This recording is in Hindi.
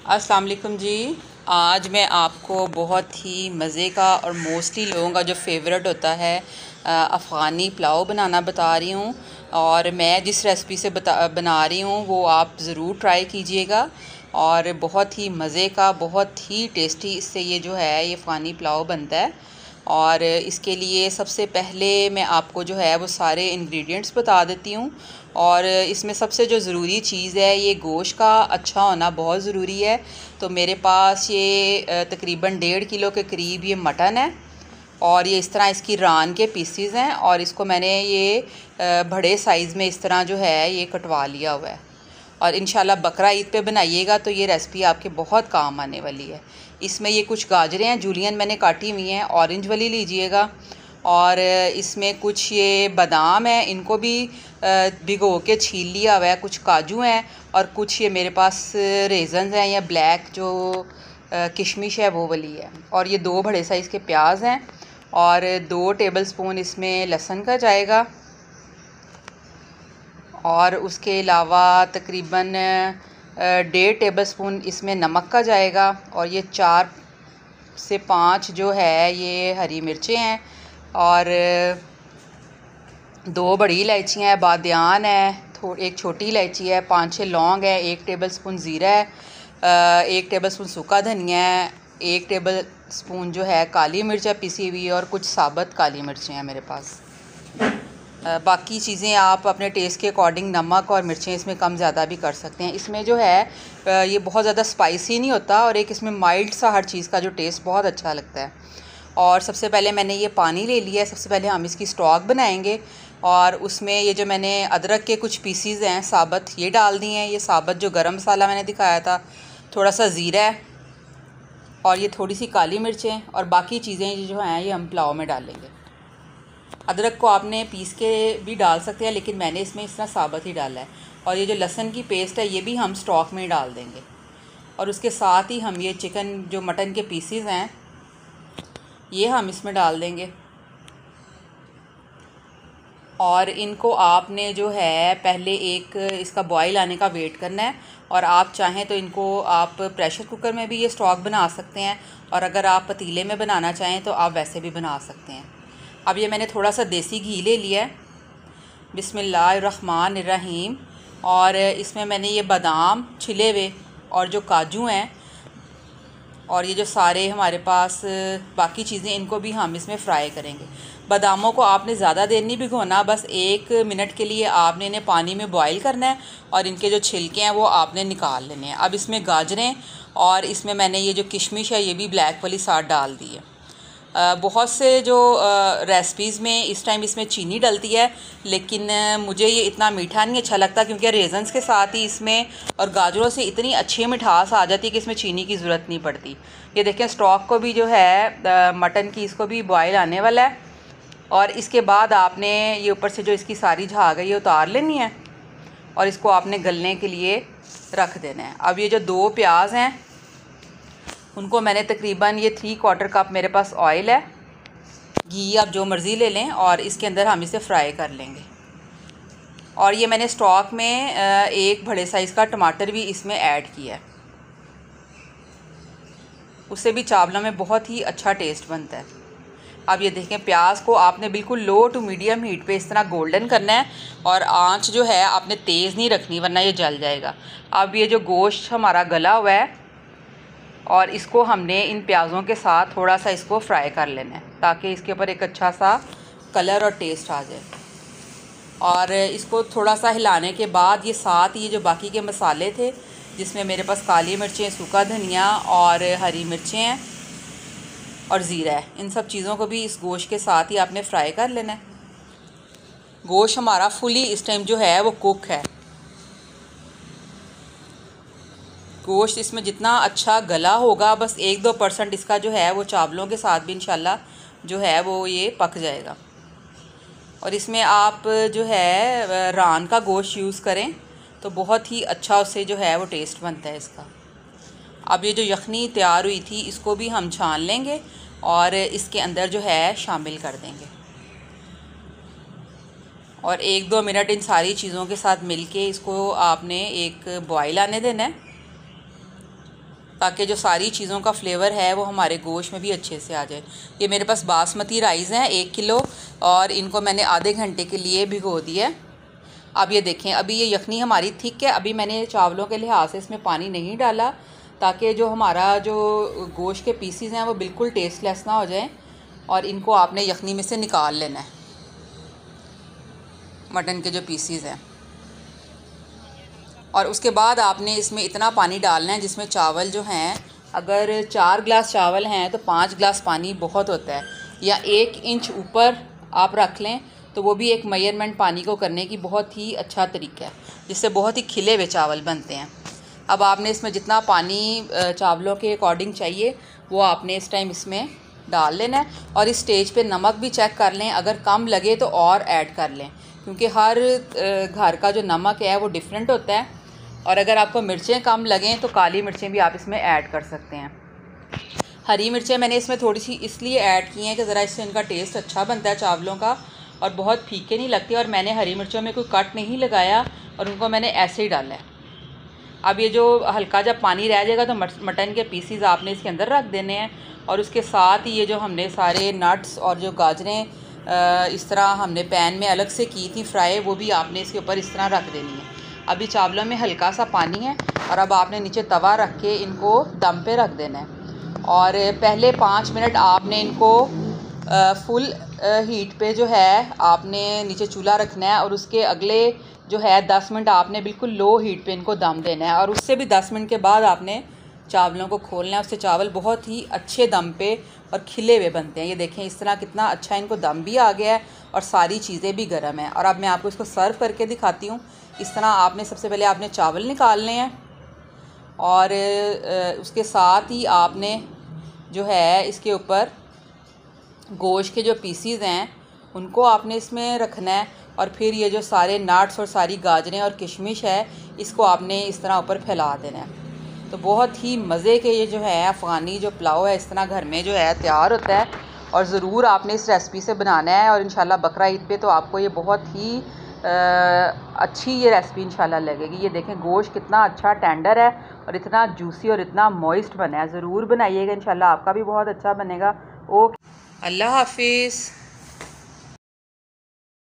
अस्सलाम वालेकुम जी। आज मैं आपको बहुत ही मज़े का और मोस्टली लोगों का जो फेवरेट होता है अफ़गानी पुलाव बनाना बता रही हूँ। और मैं जिस रेसिपी से बना रही हूँ वो आप ज़रूर ट्राई कीजिएगा। और बहुत ही मज़े का, बहुत ही टेस्टी इससे ये जो है ये अफ़गानी पुलाव बनता है। और इसके लिए सबसे पहले मैं आपको जो है वो सारे इंग्रेडिएंट्स बता देती हूँ। और इसमें सबसे जो ज़रूरी चीज़ है ये गोश्त का अच्छा होना बहुत ज़रूरी है। तो मेरे पास ये तकरीबन 1.5 किलो के करीब ये मटन है और ये इस तरह इसकी रान के पीसीज हैं और इसको मैंने ये बड़े साइज़ में इस तरह जो है ये कटवा लिया हुआ है। और इंशाल्लाह बकरा ईद पे बनाइएगा तो ये रेसिपी आपके बहुत काम आने वाली है। इसमें ये कुछ गाजरें हैं जूलियन मैंने काटी हुई हैं, ऑरेंज वाली लीजिएगा। और इसमें कुछ ये बादाम है, इनको भी भिगो के छील लिया हुआ है। कुछ काजू हैं और कुछ ये मेरे पास रेजन्स हैं या ब्लैक जो किशमिश है वो वाली है। और ये 2 बड़े साइज़ के प्याज हैं और 2 टेबल स्पून इसमें लहसुन का जाएगा। और उसके अलावा तकरीबन 1.5 टेबल स्पून इसमें नमक का जाएगा। और ये 4 से 5 जो है ये हरी मिर्चें हैं और 2 बड़ी इलायचियाँ हैं, बादियान है, एक छोटी इलायची है, 5-6 लौंग है, 1 टेबल स्पून ज़ीरा है, 1 टेबल स्पून सूखा धनिया है, 1 टेबल स्पून जो है काली मिर्च है पिसी हुई और कुछ साबुत काली मिर्चें हैं मेरे पास। बाकी चीज़ें आप अपने टेस्ट के अकॉर्डिंग नमक और मिर्चें इसमें कम ज़्यादा भी कर सकते हैं। इसमें जो है ये बहुत ज़्यादा स्पाइसी नहीं होता और एक इसमें माइल्ड सा हर चीज़ का जो टेस्ट बहुत अच्छा लगता है। और सबसे पहले मैंने ये पानी ले लिया है। सबसे पहले हम इसकी स्टॉक बनाएंगे और उसमें ये जो मैंने अदरक के कुछ पीसीज हैं साबुत ये डाल दिए हैं। ये साबुत जो गरम मसाला मैंने दिखाया था, थोड़ा सा ज़ीरा है और ये थोड़ी सी काली मिर्चें और बाकी चीज़ें जो हैं ये हम पुलाव में डालेंगे। अदरक को आपने पीस के भी डाल सकते हैं लेकिन मैंने इसमें इस तरह साबुत ही डाला है। और ये जो लहसुन की पेस्ट है ये भी हम स्टॉक में ही डाल देंगे। और उसके साथ ही हम ये चिकन जो मटन के पीसीज हैं ये हम इसमें डाल देंगे। और इनको आपने जो है पहले एक इसका बॉयल आने का वेट करना है। और आप चाहें तो इनको आप प्रेशर कुकर में भी ये स्टॉक बना सकते हैं और अगर आप पतीले में बनाना चाहें तो आप वैसे भी बना सकते हैं। अब ये मैंने थोड़ा सा देसी घी ले लिया है, बिस्मिल्लाहिर्रहमानिर्रहीम। और इसमें मैंने ये बादाम छिले हुए और जो काजू हैं और ये जो सारे हमारे पास बाकी चीज़ें इनको भी हम इसमें फ्राई करेंगे। बादामों को आपने ज़्यादा देर नहीं भिगोना, बस 1 मिनट के लिए आपने इन्हें पानी में बॉईल करना है और इनके जो छिलके हैं वो आपने निकाल लेने हैं। अब इसमें गाजरें और इसमें मैंने ये जो किशमिश है ये भी ब्लैक वाली साथ डाल दी है। बहुत से जो रेसिपीज़ में इस टाइम इसमें चीनी डलती है लेकिन मुझे ये इतना मीठा नहीं अच्छा लगता क्योंकि रेजन्स के साथ ही इसमें और गाजरों से इतनी अच्छी मिठास आ जाती है कि इसमें चीनी की ज़रूरत नहीं पड़ती। ये देखें स्टॉक को भी जो है मटन की इसको भी बॉयल आने वाला है। और इसके बाद आपने ये ऊपर से जो इसकी सारी झाग है ये उतार लेनी है और इसको आपने गलने के लिए रख देना है। अब ये जो 2 प्याज हैं उनको मैंने तकरीबन ये 3/4 कप मेरे पास ऑयल है, घी आप जो मर्ज़ी ले लें और इसके अंदर हम इसे फ्राई कर लेंगे। और ये मैंने स्टॉक में एक बड़े साइज़ का टमाटर भी इसमें ऐड किया है, उससे भी चावलों में बहुत ही अच्छा टेस्ट बनता है। अब ये देखें प्याज को आपने बिल्कुल लो टू मीडियम हीट पे इस तरह गोल्डन करना है और आंच जो है आपने तेज़ नहीं रखनी वरना ये जल जाएगा। अब ये जो गोश्त हमारा गला हुआ है और इसको हमने इन प्याज़ों के साथ थोड़ा सा इसको फ्राई कर लेना है ताकि इसके ऊपर एक अच्छा सा कलर और टेस्ट आ जाए। और इसको थोड़ा सा हिलाने के बाद ये साथ ये जो बाकी के मसाले थे जिसमें मेरे पास काली मिर्चें, सूखा धनिया और हरी मिर्चें हैं और ज़ीरा है, इन सब चीज़ों को भी इस गोश्त के साथ ही आपने फ्राई कर लेना है। गोश्त हमारा फुली इस टाइम जो है वो कुक है। गोश्त इसमें जितना अच्छा गला होगा बस 1-2% इसका जो है वो चावलों के साथ भी इंशाल्लाह जो है वो ये पक जाएगा। और इसमें आप जो है रान का गोश्त यूज़ करें तो बहुत ही अच्छा उससे जो है वो टेस्ट बनता है इसका। अब ये जो यखनी तैयार हुई थी इसको भी हम छान लेंगे और इसके अंदर जो है शामिल कर देंगे और 1-2 मिनट इन सारी चीज़ों के साथ मिलके इसको आपने एक बॉयल आने देना है। ताकि जो सारी चीज़ों का फ्लेवर है वो हमारे गोश्त में भी अच्छे से आ जाए। ये मेरे पास बासमती राइस हैं 1 किलो, और इनको मैंने आधे घंटे के लिए भिगो दिया। अब ये देखें, अभी ये यखनी हमारी थिक है। अभी मैंने चावलों के लिहाज से इसमें पानी नहीं डाला, ताकि जो हमारा जो गोश्त के पीसीज हैं वो बिल्कुल टेस्टलेस ना हो जाए। और इनको आपने यखनी में से निकाल लेना है, मटन के जो पीसीज हैं। और उसके बाद आपने इसमें इतना पानी डालना है जिसमें चावल जो हैं, अगर 4 गिलास चावल हैं तो 5 गिलास पानी बहुत होता है, या 1 इंच ऊपर आप रख लें तो वो भी एक मेजरमेंट पानी को करने की बहुत ही अच्छा तरीका है, जिससे बहुत ही खिले हुए चावल बनते हैं। अब आपने इसमें जितना पानी चावलों के अकॉर्डिंग चाहिए वो आपने इस टाइम इसमें डाल लेना है। और इस स्टेज पे नमक भी चेक कर लें, अगर कम लगे तो और ऐड कर लें, क्योंकि हर घर का जो नमक है वो डिफरेंट होता है। और अगर आपको मिर्चें कम लगें तो काली मिर्चें भी आप इसमें ऐड कर सकते हैं। हरी मिर्चें मैंने इसमें थोड़ी सी इसलिए ऐड की हैं कि ज़रा इससे इनका टेस्ट अच्छा बनता है चावलों का, और बहुत फीके नहीं लगती। और मैंने हरी मिर्चों में कोई कट नहीं लगाया और उनको मैंने ऐसे ही डाला है। अब ये जो हल्का जब पानी रह जाएगा तो मटन के पीसीज आपने इसके अंदर रख देने हैं, और उसके साथ ही ये जो हमने सारे नट्स और जो गाजरें इस तरह हमने पैन में अलग से की थी फ्राई, वो भी आपने इसके ऊपर इस तरह रख देनी है। अभी चावलों में हल्का सा पानी है, और अब आपने नीचे तवा रख के इनको दम पे रख देना है। और पहले 5 मिनट आपने इनको फुल हीट पे जो है आपने नीचे चूल्हा रखना है, और उसके अगले जो है 10 मिनट आपने बिल्कुल लो हीट पे इनको दम देना है। और उससे भी 10 मिनट के बाद आपने चावलों को खोलना है, उससे चावल बहुत ही अच्छे दम पे और खिले हुए बनते हैं। ये देखें इस तरह कितना अच्छा इनको दम भी आ गया है और सारी चीज़ें भी गर्म हैं। और अब मैं आपको इसको सर्व करके दिखाती हूँ। इस तरह आपने सबसे पहले आपने चावल निकालने हैं, और उसके साथ ही आपने जो है इसके ऊपर गोश्त के जो पीसीज हैं उनको आपने इसमें रखना है, और फिर ये जो सारे नट्स और सारी गाजरें और किशमिश है इसको आपने इस तरह ऊपर फैला देना है। तो बहुत ही मज़े के ये जो है अफ़गानी जो पुलाव है इस तरह घर में जो है तैयार होता है, और ज़रूर आपने इस रेसिपी से बनाना है। और इंशाल्लाह बकरा ईद पे तो आपको ये बहुत ही अच्छी ये रेसिपी इंशाल्लाह लगेगी। ये देखें गोश्त कितना अच्छा टेंडर है और इतना जूसी और इतना मॉइस्ट बना है। ज़रूर बनाइएगा, इंशाल्लाह आपका भी बहुत अच्छा बनेगा। ओके, अल्लाह हाफिज़।